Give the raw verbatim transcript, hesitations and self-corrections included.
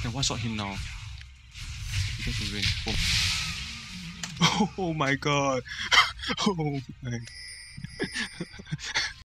can one shot him now. He gets in range. Oh. Oh my god. Oh my.